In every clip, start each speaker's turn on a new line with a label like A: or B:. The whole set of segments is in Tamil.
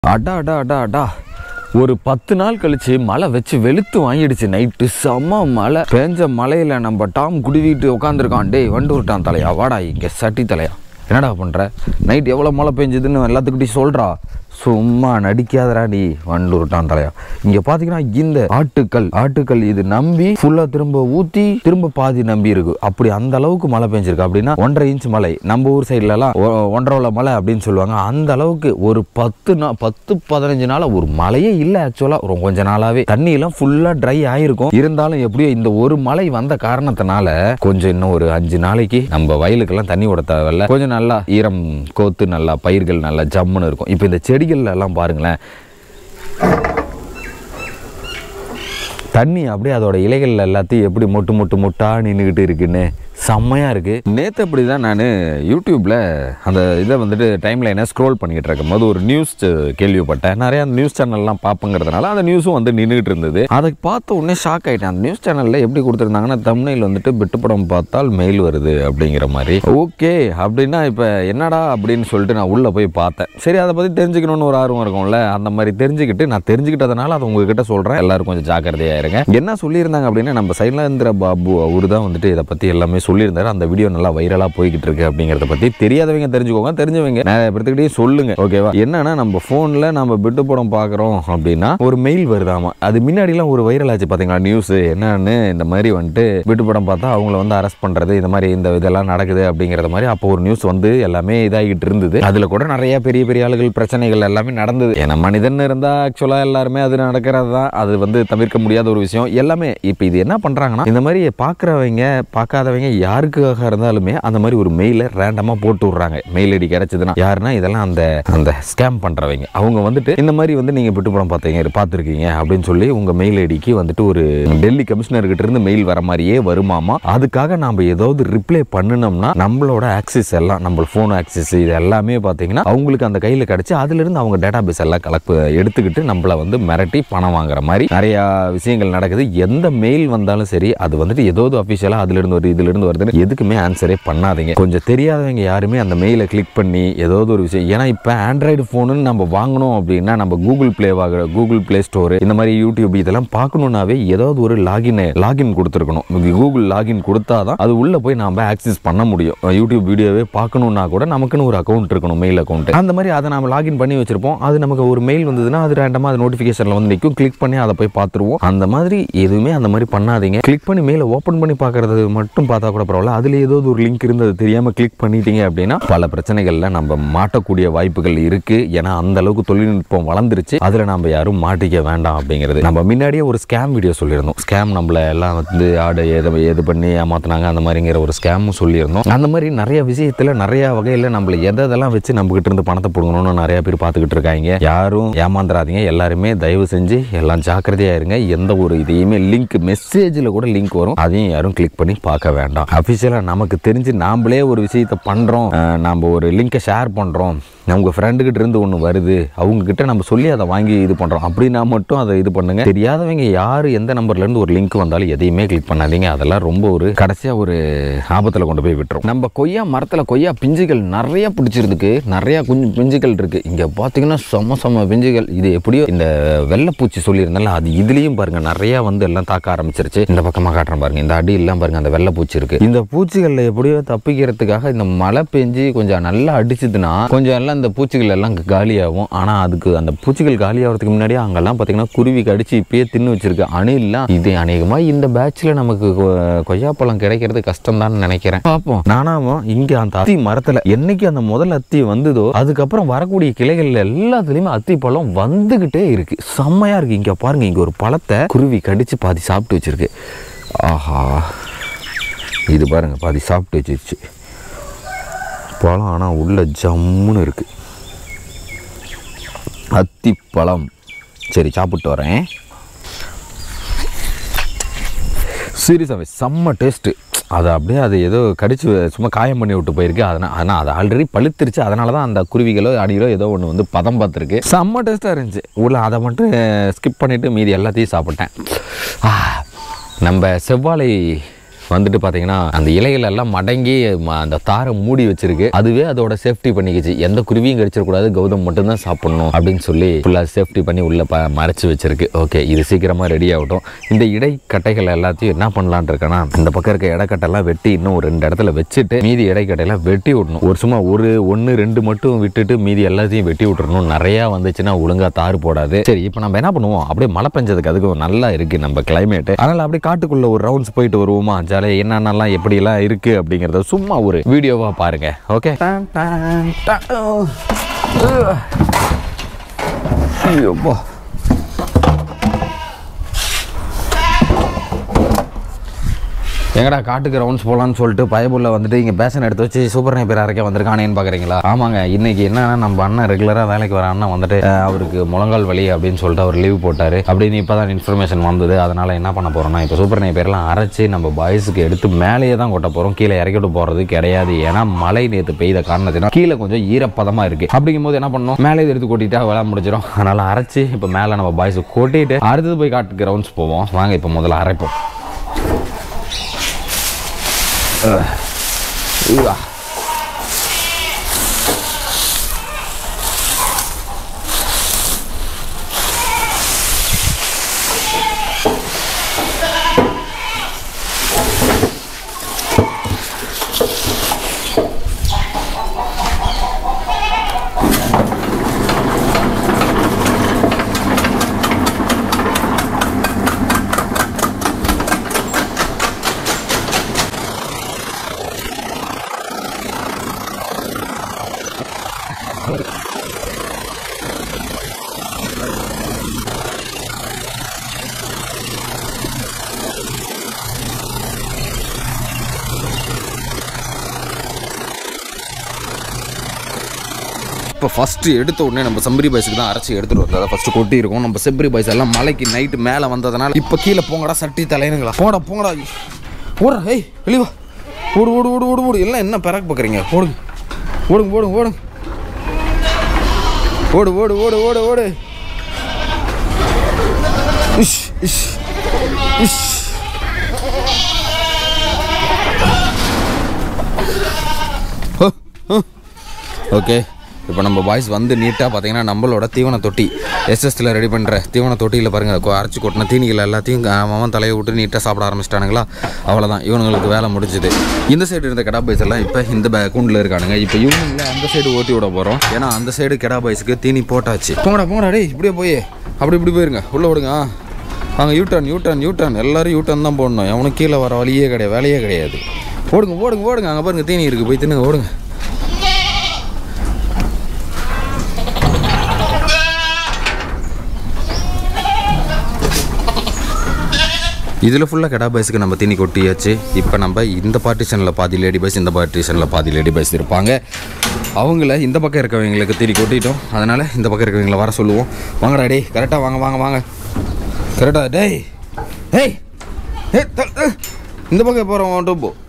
A: அடா அடா அடா அடா ஒரு 10 நாள் கழிச்சு மழை வச்சு வெளுத்து வாங்கிடுச்சு. நைட்டு செம்ம மழை பெஞ்ச மழையில நம்ம டாம் குடிவிட்டு உட்காந்துருக்கான். டேய் வண்டு விட்டான் தலையா, வாடா இங்கே சட்டி தலையா, என்னடா பண்ணுற? நைட் எவ்வளோ மழை பெஞ்சதுன்னு எல்லாத்துக்கிட்டையும் சொல்கிறா. சும்மா நடிக்காதரா நீ, வண்டு விட்டான் தலையா. இங்கே பார்த்தீங்கன்னா இந்த ஆட்டுக்கள் இது நம்பி ஃபுல்லாக திரும்ப ஊற்றி திரும்ப பாதி நம்பி இருக்கு. அப்படி அந்த அளவுக்கு மழை பெஞ்சிருக்கு. அப்படின்னா 1.5 இன்ச் மழை. நம்ம ஊர் சைட்லலாம் 1.5 மழை அப்படின்னு சொல்லுவாங்க. அந்த அளவுக்கு ஒரு 10-15 நாள் ஒரு மழையே இல்லை. ஆக்சுவலாக கொஞ்ச நாளாகவே தண்ணியெல்லாம் ஃபுல்லாக ட்ரை ஆகிருக்கும். இருந்தாலும் எப்படியோ இந்த ஒரு மழை வந்த காரணத்தினால கொஞ்சம் இன்னும் ஒரு 5 நாளைக்கு நம்ம வயலுக்கெல்லாம் தண்ணி விட தேவையில்ல. கொஞ்சம் நல்லா ஈரம் கோத்து நல்லா பயிர்கள் நல்லா ஜம்முன்னு இருக்கும். இப்போ இந்த செடிகள் எல்லாம் பாருங்களேன், தண்ணி அப்படியே அதோட இலைகள் எல்லாத்தையும் எப்படி மொட்டா நின்றுக்கிட்டு இருக்குன்னு செம்மையாக இருக்குது. நேற்று அப்படி தான் நான் யூடியூப்பில் அந்த இதை வந்துட்டு டைம்லைனை ஸ்க்ரோல் பண்ணிக்கிட்டு இருக்கும் போது ஒரு நியூஸ் கேள்விப்பட்டேன். நிறையா நியூஸ் சேனல்லாம் பார்ப்பங்கிறதுனால அந்த நியூஸும் வந்து நின்றுட்டு இருந்தது. அதை பார்த்த உடனே ஷாக் ஆகிட்டேன். அந்த நியூஸ் சேனலில் எப்படி கொடுத்துருந்தாங்கன்னா தம்ப்நெயில் வந்துட்டு பிட்டு படம் பார்த்தால் மெயில் வருது அப்படிங்கிற மாதிரி. ஓகே அப்படின்னா இப்போ என்னடா அப்படின்னு சொல்லிட்டு நான் உள்ளே போய் பார்த்தேன். சரி அதை பற்றி தெரிஞ்சுக்கணும்னு ஒரு ஆர்வம் இருக்கும்ல, அந்த மாதிரி நான் தெரிஞ்சுக்கிட்டதுனால அதை உங்ககிட்ட சொல்கிறேன். எல்லாரும் கொஞ்சம் ஜாக்கிரதையாக இருங்க. என்ன சொல்லியிருந்தாங்க அப்படின்னா, நம்ம சைலேந்திர பாபு அவரு தான் வந்துட்டு இதை பற்றி எல்லாமே சொல்லியிருந்தாரு. அந்த வீடியோ நல்லா வைரலாக போய்கிட்டு இருக்கு அப்படிங்கிறத பற்றி தெரியாதவங்க தெரிஞ்சுக்கோங்க, தெரிஞ்சவங்க நிறைய பேர்த்துக்கிட்டே சொல்லுங்க. ஓகேவா? என்னன்னா நம்ம ஃபோனில் நம்ம பிட்டு படம் பார்க்குறோம் அப்படின்னா ஒரு மெயில் வருதாமா. அது முன்னாடிலாம் ஒரு வைரல் ஆச்சு பார்த்தீங்களா நியூஸ். என்னன்னு இந்த மாதிரி வந்துட்டு பிட்டு படம் பார்த்தா அவங்கள வந்து அரெஸ்ட் பண்ணுறது இந்த மாதிரி இந்த இதெல்லாம் நடக்குது அப்படிங்கிறத மாதிரி அப்போ ஒரு நியூஸ் வந்து எல்லாமே இதாகிட்டு இருந்தது. அதில் கூட நிறைய பெரிய ஆளுகள் பிரச்சனைகள் எல்லாமே நடந்தது. ஏன்னா மனிதன் இருந்தால் ஆக்சுவலாக எல்லாருமே அது நடக்கிறது தான். அது வந்து தவிர்க்க முடியாத ஒரு விஷயம் எல்லாமே. இப்போ இது என்ன பண்ணுறாங்கன்னா, இந்த மாதிரி பார்க்குறவங்க பார்க்காதவங்க யாருக்காக இருந்தாலுமே அந்த மாதிரி ஒரு மெயிலை ரேண்டமாக போட்டு விட்றாங்க. மெயில் ஐடி கிடைச்சதுன்னா யாருன்னா இதெல்லாம் அந்த ஸ்கேம் பண்ணுறவங்க. அவங்க வந்துட்டு இந்த மாதிரி வந்து நீங்கள் பிட்டு படம் பார்த்துருக்கீங்க அப்படின்னு சொல்லி உங்கள் மெயில் ஐடிக்கு வந்துட்டு ஒரு டெல்லி கமிஷனர்கிட்ட இருந்து மெயில் வர மாதிரியே வருமாமா. அதுக்காக நாம் ஏதாவது ரிப்ளை பண்ணினோம்னா நம்மளோட ஆக்சஸ் எல்லாம், நம்ம ஃபோன் ஆக்சஸ் இது எல்லாமே பார்த்தீங்கன்னா அவங்களுக்கு அந்த கையில் கிடச்சி அதிலிருந்து அவங்க டேட்டா பேஸ் எல்லாம் எடுத்துக்கிட்டு நம்மளை வந்து மிரட்டி பணம் வாங்குற மாதிரி நிறையா விஷயங்கள் நடக்குது. எந்த மெயில் வந்தாலும் சரி அது வந்துட்டு ஏதாவது அஃபிஷியலாக அதிலிருந்து வருது இதிலிருந்து வருதுன்னு எதுக்குமே ஆன்சரே பண்ணாதீங்க. கொஞ்சம் தெரியாதவங்க யாருமே அந்த மெயிலை கிளிக் பண்ணி ஏதாவது ஒரு விஷயம், ஏன்னா இப்போ ஆண்ட்ராய்டு ஃபோனுன்னு நம்ம வாங்கணும் அப்படின்னா நம்ம கூகுள் பிளே ஸ்டோர் இந்த மாதிரி யூடியூப் இதெல்லாம் பார்க்கணுன்னாவே ஏதாவது ஒரு லாகின் கொடுத்துருக்கணும். கூகுள் லாகின் கொடுத்தாதான் அது உள்ள போய் நம்ம ஆக்சஸ் பண்ண முடியும். யூடியூப் வீடியோவே பார்க்கணுன்னா கூட நமக்குன்னு ஒரு அக்கௌண்ட் இருக்கணும், மெயில் அக்கௌண்ட். அந்த மாதிரி அதை நம்ம லாகின் பண்ணி வச்சிருப்போம். அது நமக்கு ஒரு மெயில் வந்ததுன்னா அது ரேண்டமாக அது நோட்டிஃபிகேஷனில் வந்து நிற்கும். கிளிக் பண்ணி அதை போய் பார்த்துருவோம். அந்த மாதிரி எதுவுமே அந்த மாதிரி பண்ணாதீங்க. கிளிக் பண்ணி மெயிலை ஓப்பன் பண்ணி பார்க்கறது மட்டும் பார்த்தா கூட பரவாயில்ல. அதில் ஏதாவது ஒரு லிங்க் இருந்தது தெரியாமல் கிளிக் பண்ணிட்டீங்க அப்படின்னா பல பிரச்சனைகளில் நம்ம மாட்டக்கூடிய வாய்ப்புகள் இருக்கு. ஏன்னா அந்த அளவுக்கு தொழில்நுட்பம் வளர்ந்துருச்சு. அதில் நம்ம யாரும் மாட்டிக்க வேண்டாம் அப்படிங்கிறது. நம்ம முன்னாடியே ஒரு ஸ்கேம் வீடியோ சொல்லியிருந்தோம். ஸ்கேம் நம்மளை எல்லாம் வந்து எது பண்ணி ஏமாத்தினாங்க அந்த மாதிரிங்கிற ஒரு ஸ்கேமும் சொல்லியிருந்தோம். அந்த மாதிரி நிறைய விஷயத்தில் நிறைய வகையில் நம்மளை எதெல்லாம் வச்சு நம்ம கிட்ட இருந்து பணத்தை போடணும்னு நிறைய பேர் பார்த்துக்கிட்டு இருக்காங்க. யாரும் ஏமாந்துடாதீங்க. எல்லாருமே தயவு செஞ்சு எல்லாம் ஜாக்கிரதையாக இருங்க. எந்த ஒரு இதையுமே லிங்க் மெசேஜில் கூட லிங்க் வரும், அதையும் யாரும் கிளிக் பண்ணி பார்க்க வேண்டாம். அஃபிஷியலாக நமக்கு தெரிஞ்சு நாமளே ஒரு விஷயத்தை பண்ணுறோம், நம்ம ஒரு லிங்கை ஷேர் பண்ணுறோம், உங்கள் ஃப்ரெண்டுக்கிட்ட இருந்து ஒன்று வருது, அவங்கக்கிட்ட நம்ம சொல்லி அதை வாங்கி இது பண்ணுறோம் அப்படின்னா மட்டும் அதை இது பண்ணுங்கள். தெரியாதவங்க யார் எந்த நம்பர்லேருந்து ஒரு லிங்க் வந்தாலும் எதையுமே கிளிக் பண்ணாதீங்க. அதெல்லாம் ரொம்ப ஒரு கடைசியாக ஒரு ஆபத்தில் கொண்டு போய் விட்டுரும். நம்ம கொய்யா மரத்தில் கொய்யா பிஞ்சுகள் நிறைய பிடிச்சிருக்கு. நிறையா கொஞ்சம் பிஞ்சுகள் இருக்குது. இங்கே பார்த்தீங்கன்னா செம்ம பிஞ்சுகள். இது எப்படியோ இந்த வெள்ளைப்பூச்சி சொல்லியிருந்தால அது இதுலேயும் பாருங்கள் நிறையா வந்து எல்லாம் தாக்க ஆரம்பிச்சிருச்சு. இந்த பக்கமாக காட்டுறேன் பாருங்கள், இந்த அடி எல்லாம் பாருங்கள் அந்த வெள்ளைப்பூச்சி இருக்குது. இந்த பூச்சிகளில் எப்படியோ தப்பிக்கிறதுக்காக இந்த மழை பெஞ்சு கொஞ்சம் நல்லா அடிச்சுதுன்னா கொஞ்சம் எல்லாம் இந்த பூச்சிகள் எல்லாம் காலியாகும். ஆனால் அதுக்கு அந்த பூச்சிகள் காலியாகிறதுக்கு முன்னாடியே அங்கெல்லாம் பார்த்தீங்கன்னா குருவி கடிச்சு இப்பயே தின்னு வச்சிருக்கு. அணிலாம் இது அநேகமாக இந்த பேட்சில் நமக்கு கொய்யாப்பழம் கிடைக்கிறது கஷ்டம் தான் நினைக்கிறேன். பார்ப்போம். நானாவும் இங்கே அந்த அத்தி மரத்தில் என்னைக்கு அந்த முதல் அத்தி வந்ததோ அதுக்கப்புறம் வரக்கூடிய கிளைகள் எல்லாத்துலேயுமே அத்தி பழம் வந்துக்கிட்டே இருக்கு. செம்மையாக இருக்கு. இங்கே பாருங்க, இங்கே ஒரு பழத்தை குருவி கடிச்சு பாதி சாப்பிட்டு வச்சிருக்கு. ஆஹா, இது பாருங்க பாதி சாப்பிட்டு வச்சிருச்சு பழம். ஆனால் உள்ள ஜம்முன்னு இருக்கு அத்தி பழம். சரி சாப்பிட்டு வரேன். சீரியஸாகவே செம்ம டேஸ்ட்டு. அது அப்படியே அது ஏதோ கடிச்சு சும்மா காயம் பண்ணி விட்டு போயிருக்கு. ஆனால் அது ஆல்ரெடி பழுத்துருச்சு. அதனால தான் அந்த குருவிகளோ அடிகளோ ஏதோ ஒன்று வந்து பதம் பார்த்துருக்கு. செம்ம டேஸ்ட்டாக இருந்துச்சு. உள்ள அதை மட்டும் ஸ்கிப் பண்ணிவிட்டு மீதி எல்லாத்தையும் சாப்பிட்டேன். நம்ம செவ்வாழை வந்துட்டு பார்த்தீங்கன்னா அந்த இலைகள் எல்லாம் மடங்கி அந்த தாரை மூடி வச்சிருக்கு. அதுவே அதோட சேஃப்டி பண்ணிக்கிச்சு. எந்த குருவியும் கடிச்சிடக்கூடாது, கௌதம் மட்டும்தான் சாப்பிடணும் அப்படின்னு சொல்லி ஃபுல்லாக சேஃப்டி பண்ணி உள்ள மறைச்சு வச்சிருக்கு. ஓகே, இது சீக்கிரமாக ரெடி ஆகட்டும். இந்த இடைக்கட்டைகள் எல்லாத்தையும் என்ன பண்ணலான் இருக்கேன்னா, இந்த பக்கம் இருக்க இடைக்கட்டெல்லாம் வெட்டி இன்னும் ஒரு 2 இடத்துல வச்சுட்டு மீதி இடைக்கட்டையெல்லாம் வெட்டி விடணும். ஒரு சும்மா 1 2 மட்டும் விட்டுட்டு மீதி எல்லாத்தையும் வெட்டி விட்டுறணும். நிறையா வந்துச்சுன்னா ஒழுங்கா தாறு போடாது. சரி, இப்போ நம்ம என்ன பண்ணுவோம், அப்படியே மழை பெஞ்சதுக்கு அதுக்கு நல்லா இருக்கு நம்ம கிளைமேட். அதனால அப்படியே காட்டுக்குள்ள ஒரு ரவுண்ட்ஸ் போயிட்டு வருவோமா, ஜாலியாக என்னென்னலாம் எப்படிலாம் இருக்கு அப்படிங்கிறத சும்மா ஒரு வீடியோவா பாருங்க. ஓகே, ஐயோப்பா, எங்கடா காட்டுக்கு ரவுண்ட்ஸ் போகலான்னு சொல்லிட்டு பயபுள்ள வந்துட்டு இங்கே பேசன் எடுத்து வச்சு சூப்பர் நேப்பியர் அரைக்க வந்திருக்கானேன்னு பார்க்குறீங்களா? ஆமாங்க, இன்னைக்கு என்னன்னா நம்ம அண்ணன் ரெகுலராக வேலைக்கு வர அண்ணன் வந்துட்டு அவருக்கு முழங்கால் வலி அப்படின்னு சொல்லிட்டு அவர் லீவ் போட்டார் அப்படின்னு இப்போ தான் இன்ஃபர்மேஷன் வந்தது. அதனால் என்ன பண்ண போகிறோம்னா, இப்போ சூப்பர் நேப்பியர்லாம் அரைச்சி நம்ம பாய்ஸுக்கு எடுத்து மேலேயே தான் கொட்ட போகிறோம். கீழே இறக்கிட்டு போகிறது கிடையாது. ஏன்னா மழை நேற்று பெய்த காரணத்தினா கீழே கொஞ்சம் ஈரப்பதமாக இருக்குது. அப்படிங்கும் போது என்ன பண்ணணும், மேலே எடுத்து கொட்டிட்டா வேலை முடிச்சிடும். அதனால் அரைச்சி இப்போ மேலே நம்ம பாய்ஸுக்கு கொட்டிட்டு அடுத்தது போய் காட்டுக்கு ரவுண்ட்ஸ் போவோம். வாங்க இப்போ முதல்ல அரைப்போம். இப்போ ஃபஸ்ட்டு எடுத்த உடனே நம்ம செம்பரி பாய்ஸுக்கு தான் அரைச்சி எடுத்துகிட்டு வந்தோம். அதை ஃபஸ்ட்டு கொட்டி இருக்கும். நம்ம செம்பரி பாய்ஸ் எல்லாம் மலைக்கு நைட்டு மேலே வந்ததுனால இப்போ கீழே போங்கடா சட்டி தலைனுங்களா, போங்கடா ஓடுற, ஏய் வெளிவா, ஓடு எல்லாம் என்ன பிறகு பார்க்குறீங்க, ஓடுங்க ஓடு இஷ் ஓகே. இப்போ நம்ம பாய்ஸ் வந்து நீட்டாக பார்த்தீங்கன்னா நம்மளோட தீவன தொட்டி எஸ்எஸ்டில் ரெடி பண்ணுற தீவன தொட்டியில் பாருங்கள், அரைச்சி கொட்டின தீனிகள் எல்லாத்தையும் அவன் தலையை விட்டு நீட்டாக சாப்பிட ஆரம்பிச்சிட்டானுங்களா. அவ்வளோதான், இவனுங்களுக்கு வேலை முடிஞ்சுது. இந்த சைடு இருந்த கெடா பாய்ஸ் எல்லாம் இப்போ இந்த கூண்டில் இருக்கானுங்க. இப்போ இவனுங்களை அந்த சைடு ஓட்டி விட போகிறோம். ஏன்னா அந்த சைடு கெடா பாய்ஸுக்கு தீனி போட்டாச்சு. போங்கடா டேய், இப்படியே போய் இப்படி போயிருங்க, உள்ளே விடுங்க. அங்கே யூட்டர்ன் எல்லோரும் யூட்டர்ன் தான் போடணும். எவனும் கீழே வர வழியே கிடையாது, வேலையே கிடையாது. ஓடுங்க அங்கே பாருங்கள் தீனி இருக்குது, போய் தின்னுங்க, ஓடுங்க. இதில் ஃபுல்லாக கெடா பாய்ஸுக்கு நம்ம தீனி கொட்டியாச்சு. இப்போ நம்ம இந்த பார்ட்டிஷனில் பாதி லேடி பாய்ஸ், இந்த பார்ட்டிஷனில் பாதி லேடி பாய்ஸ் இருப்பாங்க. அவங்கள இந்த பக்கம் இருக்கவங்களுக்கு தீனி கொட்டிட்டோம். அதனால் இந்த பக்கம் இருக்கவங்கள வர சொல்லுவோம். வாங்கடா டேய், கரெக்டாக வாங்க கரெக்டாக டேய் இந்த பக்கம் போகிறோம். போ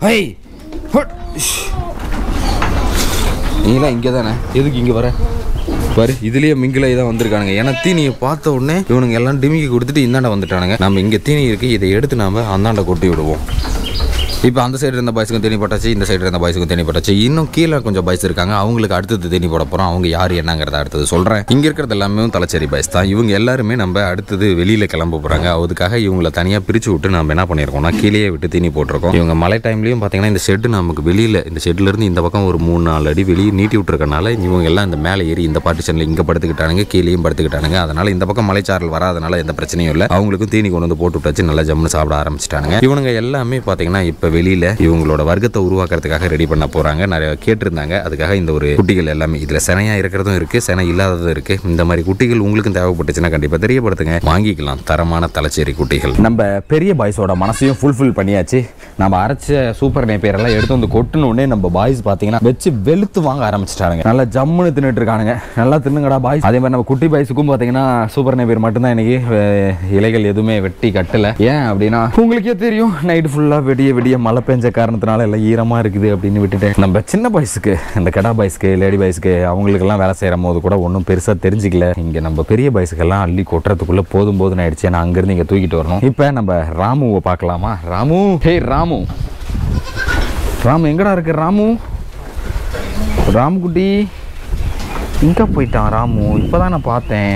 A: நீங்களாம் இங்கே தானே, எதுக்கு இங்கே வர பாரு, இதுலேயே மிங்கிலாகி தான் வந்திருக்கானுங்க. ஏன்னா தீனியை பார்த்த உடனே இவனுங்க எல்லாம் டிமிக்கி கொடுத்துட்டு இந்தாண்ட வந்துட்டானுங்க. நம்ம இங்கே தீனி இருக்குது, இதை எடுத்து நாம் அந்தாண்ட கொட்டி விடுவோம். இப்போ அந்த சைடு இருந்த பாய்ஸுக்கும் தேனி போட்டாச்சு, இந்த சைடு இருந்த பாய்ஸுக்கும் தேனி போட்டாச்சு. இன்னும் கீழே கொஞ்சம் பாய்ஸ் இருக்காங்க, அவங்களுக்கு அடுத்தது தேனி போட போகிறோம். அவங்க யார் என்னங்கிறத அடுத்தது சொல்கிறேன். இங்கே இருக்கிறது எல்லாமே தலைச்சேரி பாய்ஸ் தான். இவங்க எல்லாருமே நம்ம அடுத்தது வெளியில் கிளம்ப போகிறாங்க. அதுக்காக இவங்களை தனியாக பிரித்து விட்டு நம்ம என்ன பண்ணியிருக்கோம்னா கீழே விட்டு தீனி போட்டிருக்கோம். இவங்க மழை டைம்லையும் பார்த்தீங்கன்னா இந்த ஷெட்டு நமக்கு வெளியில், இந்த ஷெட்லேருந்து இந்த பக்கம் ஒரு 3-4 அடி வெளியே நீட்டி விட்டுருக்கனால இவங்க எல்லாம் இந்த மேலே ஏறி இந்த பார்ட்டிஷனில் இங்கே படுத்துக்கிட்டானுங்க, கீழேயும் படுத்துக்கிட்டானுங்க. அதனால் இந்த பக்கம் மலைச்சாரல் வராதனால எந்த பிரச்சனையும் இல்லை. அவங்களுக்கும் தீனி கொண்டு வந்து போட்டு விட்டாச்சு, நல்லா ஜம்முன்னு சாப்பிட ஆரம்பிச்சிட்டானுங்க. இவனுங்க எல்லாமே பார்த்தீங்கன்னா இப்போ வெளியில் இவங்களோட வர்க்கத்தை உருவாக்குறதுக்காக ரெடி பண்ண போகிறாங்க. நிறைய கேட்டிருந்தாங்க, அதுக்காக இந்த ஒரு குட்டிகள் எல்லாமே இதில் செனையாக இருக்கிறதும் இருக்குது, செனை இல்லாததும் இருக்குது. இந்த மாதிரி குட்டிகள் உங்களுக்கும் தேவைப்பட்டுச்சுன்னா கண்டிப்பாக தெரியப்படுத்துங்க, வாங்கிக்கலாம் தரமான தலைச்சேரி குட்டிகள். நம்ம பெரிய பாய்ஸோட மனசையும் ஃபுல்ஃபில் பண்ணியாச்சு. நம்ம அரைச்ச சூப்பர் நேப்பியரெல்லாம் எடுத்து வந்து கொட்டினோடனே நம்ம பாய்ஸ் பார்த்தீங்கன்னா வச்சு வெளுத்து வாங்க ஆரம்பிச்சிட்டாங்க. நல்லா ஜம்முன்னு தின்னுட்டு இருக்கானுங்க. நல்லா தின்னுங்கடா பாய்ஸ். அதே மாதிரி நம்ம குட்டி பாய்ஸுக்கும் பார்த்தீங்கன்னா சூப்பர் நேப்பியர் மட்டும்தான் இன்னைக்கு இலைகள் எதுவுமே வெட்டி கட்டலை. ஏன் அப்படின்னா உங்களுக்கே தெரியும், நைட்டு ஃபுல்லாக வெடிய மழை பெஞ்ச காரணத்தினால எல்லாம் ஈரமாக இருக்குது அப்படின்னு விட்டுட்டேன். நம்ம சின்ன பாய்ஸுக்கு, இந்த கடா பாய்ஸ்க்கு, லேடி பாய்ஸ்க்கு, அவங்களுக்கெல்லாம் வேலை செய்கிற போது கூட ஒன்றும் பெருசாக தெரிஞ்சிக்கல. இங்கே நம்ம பெரிய பாய்ஸுக்கெல்லாம் அள்ளி கொட்டுறதுக்குள்ளே போதும்னு ஆயிடுச்சு. நான் அங்கேருந்து இங்கே தூக்கிட்டு வரணும். இப்போ நம்ம ராமுவை பார்க்கலாமா? ராமு, ஹே ராமு, ராமு எங்கடா இருக்கு? ராமு, ராமுக்குட்டி எங்கே போயிட்டான்? ராமு இப்போ தான் நான் பார்த்தேன்.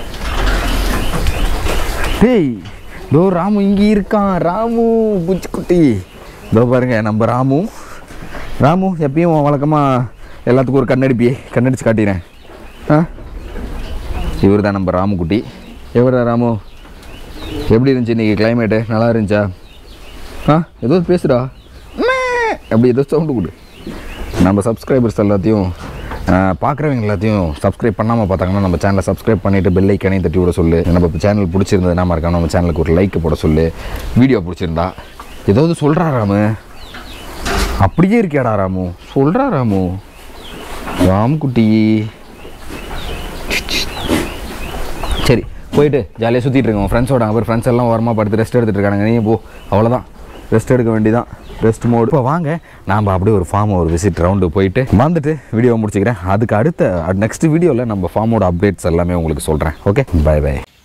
A: டேய், தோ ராமு இங்கே இருக்கான். ராமு பூச்சிக்குட்டி, இதோ பாருங்க நம்ம ராமு. ராமு எப்பயும் வழக்கமாக எல்லாத்துக்கும் ஒரு கண்ணடிச்சு காட்டினேன். இவர் தான் நம்ம ராமுக்குட்டி. எவரா ராமு? எப்படி இருந்துச்சு இன்றைக்கி கிளைமேட்டு? நல்லா இருந்துச்சா? ஏதோ பேசுடா, அப்படி ஏதோ சவுண்டு கொடு. நம்ம சப்ஸ்கிரைபர்ஸ் எல்லாத்தையும், பார்க்குறவங்க எல்லாத்தையும் சப்ஸ்கிரைப் பண்ணாமல் பார்த்தாங்கன்னா நம்ம சேனலை சப்ஸ்கிரைப் பண்ணிவிட்டு பெல் ஐக்கானையும் தட்டி விட சொல்லு. நம்ம சேனல் பிடிச்சிருந்ததுன்னா மறக்காம நம்ம சேனலுக்கு ஒரு லைக் போட சொல்லு. வீடியோ பிடிச்சிருந்தா ஏதாவது சொல்கிறா ராமு? அப்படியே இருக்கியாடா ராமு? சொல்கிறா ராமு? ராமுக்குட்டி சரி, போயிட்டு ஜாலியாக சுற்றிட்டு இருக்கோம் ஃப்ரெண்ட்ஸோட. அவர் ஃப்ரெண்ட்ஸ் எல்லாம் ஓரமாக படுத்து ரெஸ்ட் எடுத்துகிட்டு இருக்காங்க. நீ போ, அவ்வளோதான், ரெஸ்ட் எடுக்க வேண்டியதான், ரெஸ்ட் மோடு. இப்போ வாங்க நாம் அப்படியே ஒரு ஃபார்ம் ஒரு விசிட் ரவுண்டு போயிட்டு வந்துட்டு வீடியோவை முடிச்சுக்கிறேன். அதுக்கு அடுத்த நெக்ஸ்ட் வீடியோவில் நம்ம ஃபார்மோட அப்டேட்ஸ் எல்லாமே உங்களுக்கு சொல்கிறேன். Okay, bye by.